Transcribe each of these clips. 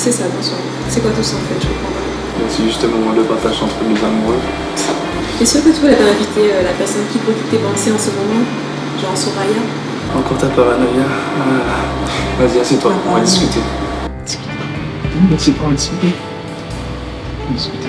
C'est ça, bonsoir. C'est quoi tout ça en fait? Je comprends pas. C'est justement le partage entre les amoureux. T'es sûr que tu voulais pas inviter la personne qui t'occupe tes pensées en ce moment? Genre Soraya? Encore ta paranoïa. Vas-y, assieds-toi, on va discuter. Assieds-toi, on va discuter. On va discuter.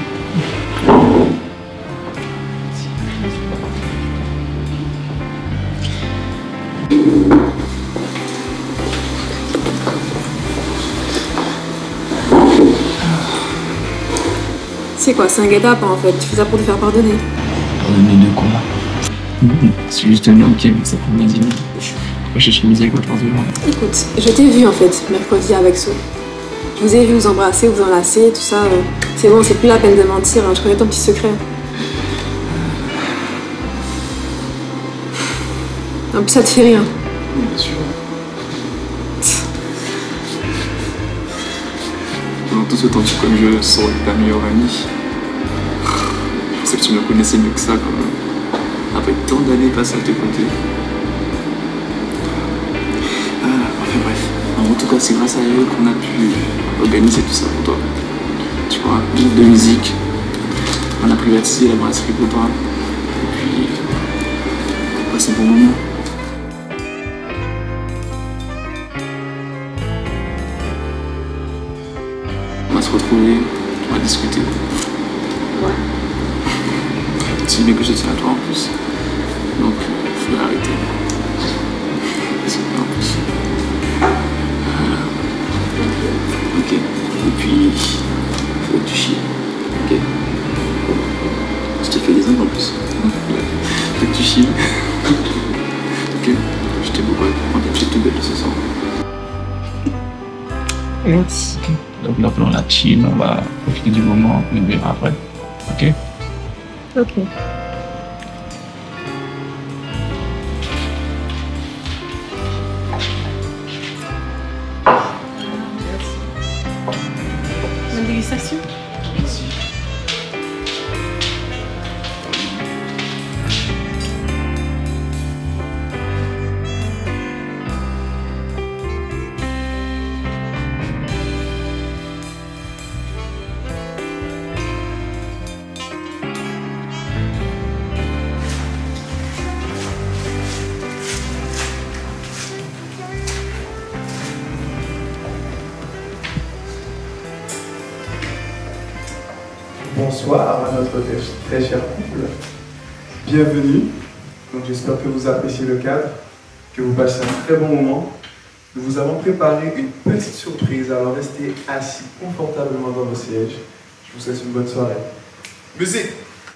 C'est quoi? C'est un guet-apens en fait. Tu fais ça pour te faire pardonner. Pardonner de quoi? C'est juste un homme qui aime sa première dîner. Pourquoi chercher misère avec votre violent? Écoute, je t'ai vu en fait mercredi avec So. Je vous ai vu vous embrasser, vous enlacer, tout ça. C'est bon, c'est plus la peine de mentir. Hein. Je connais ton petit secret. En plus, ça te fait rire. Bien sûr. Pendant tout ce temps, tu comme je sors ta meilleure amie. Je pensais que tu me connaissais mieux que ça quand même. Après tant d'années passées à te compter. Enfin bref. En tout cas, c'est grâce à eux qu'on a pu organiser tout ça pour toi. Tu vois, un groupe de musique. On a privatisé la brasserie Copain. Et puis, on passe un bon moment. On va se retrouver, on va discuter. Ouais. C'est bien que je tiens à toi en plus. Donc, je vais arrêter. En plus. Ok. Et puis, faut que tu chies. Ok. Je t'ai fait des ongles en plus. Faut que tu chies. Ok. Je t'aime beaucoup. En fait, tu es tout belle ce soir. Yes. Ok. Donc là, pendant la chill, on va profiter du moment, on verra après. Ok? Ok. Bonne dégustation. Merci. Bonsoir à notre très cher couple. Bienvenue. Donc j'espère que vous appréciez le cadre, que vous passez un très bon moment. Nous vous avons préparé une petite surprise, alors restez assis confortablement dans vos sièges. Je vous souhaite une bonne soirée. Musique!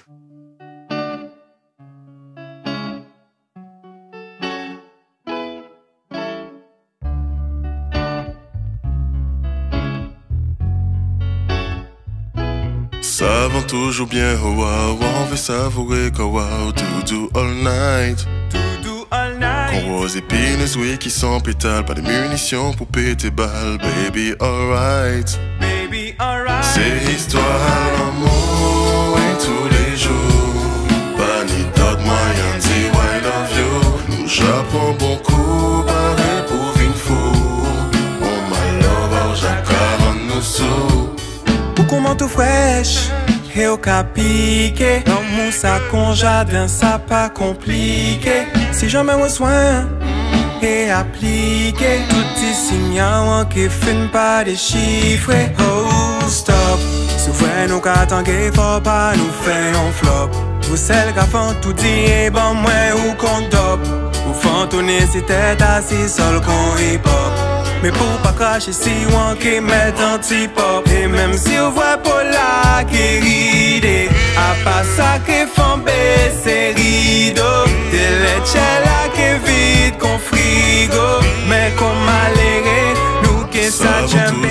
Savons toujours bien, oh wow, on veut savourer que wow, do all night. Con rose épineuse, oui, qui sont pétales, pas de munitions pour péter balles, baby, alright. C'est histoire d'amour, et tous les jours, pas ni d'autres moyens, dis I love you. Nous japons bon coup, pareil pour une fou. Oh my love, j'accorde nous sous. Beaucoup manteau fraîche, et au capique. Dans mon sac, en jardin, ça pas compliqué. Si jamais on soin et appliqué, tout est signal qui finit pas déchiffrer. Oh stop, souvent nous qu'attendons faut pas nous faire un flop. Vous celles qui font tout dire, bon moi ou qu'on top. Vous font tourner si tête assis seul qu'on hip hop. Mais pour pas cracher si on qui met un petit pop. Et même si on voit pas la qui ride, à pas ça qui font baisser rideau. Des leches là qui vide qu'on frigo. Mais qu'on maléré, nous qui ça jambe.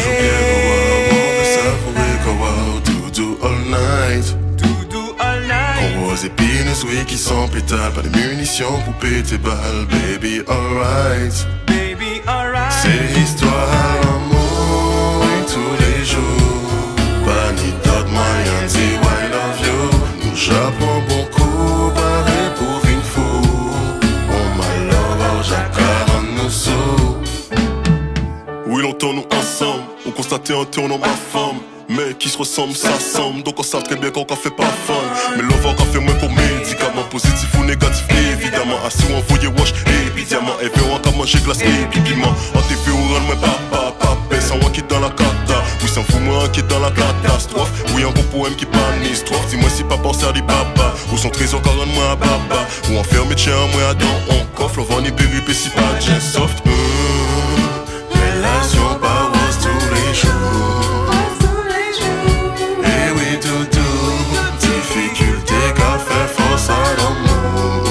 Do all night. Con rose épineuses, oui, qui sont pétales, pas de munitions pour péter balles, baby, alright. C'est histoire d'amour et tous les jours, pas ni d'autres moyens, dis I love you. Nous japons bon coup, pareil pour une fou. Oh my love, j'accorde nous sous. Oui, longtemps nous ensemble, on constatait en tournant ma femme. Mais qui se ressemble, ça semble. Donc on sait très bien qu'on fait pas fun. Mais l'on va fait moins comme médicament. Positif ou négatif, évidemment. Assis ou envoyé wash, évidemment. Et puis on va manger glace et piment. En TV ou rendre moi papa, papa. Sans moi qui dans la cata. Oui, sans vous moi qui dans la catastrophe. Oui, un beau poème qui panise trop. Dis-moi si papa sert des papa. Ou son trésor car moi à papa. Ou enfermé tien moi à dents. On coffre, le vent ni péripétie pas de soft. Relation pas rose tous les jours. Difficulté qu'a fait force à l'amour.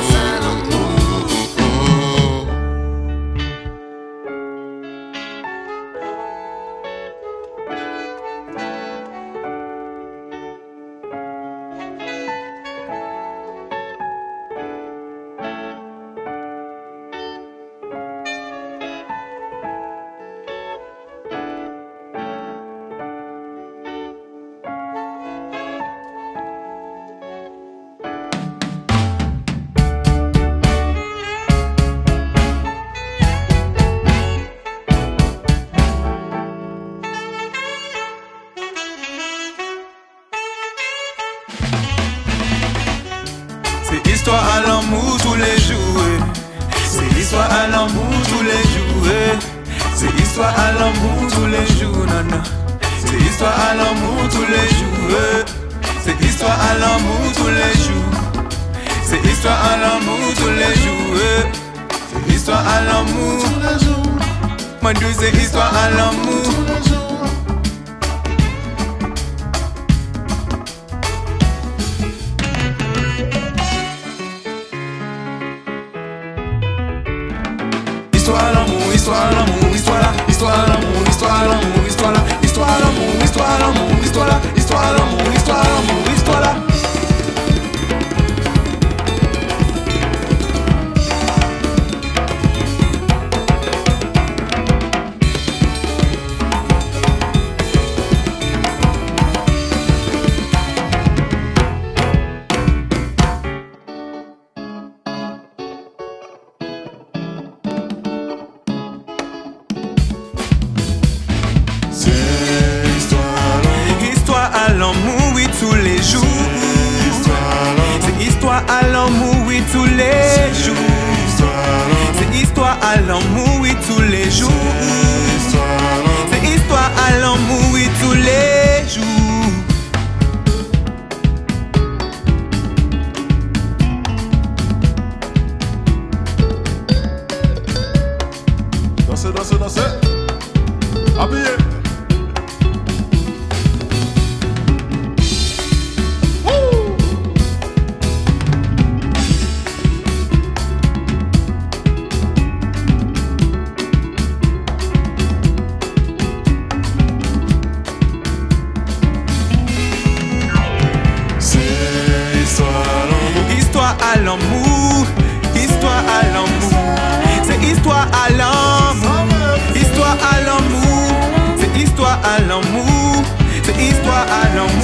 C'est histoire à l'amour tous les jours. C'est histoire à l'amour tous les jours. C'est histoire à l'amour tous les jours. Non, non. C'est histoire à l'amour tous les jours. C'est histoire à l'amour tous les jours. C'est histoire à l'amour tous les jours. C'est histoire à l'amour tous les jours. Moi dis c'est histoire à l'amour tous les jours. Histoire à l'amour, histoire à l'amour, histoire là, histoire à l'amour, histoire à l'amour, histoire là, histoire à l'amour, histoire à l'amour, histoire là, histoire à l'amour, histoire à l'amour, histoire là. À l'amour, oui, tous les jours. C'est histoire à l'amour, oui, tous les jours. C'est histoire à l'amour, oui, tous les jours. C'est histoire à l'amour, oui, tous les jours. Dansez, dansez, dansez. Habillez. Histoire à l'amour, histoire à l'amour, c'est histoire à l'amour, histoire à l'amour, c'est histoire à l'amour, c'est histoire à l'amour.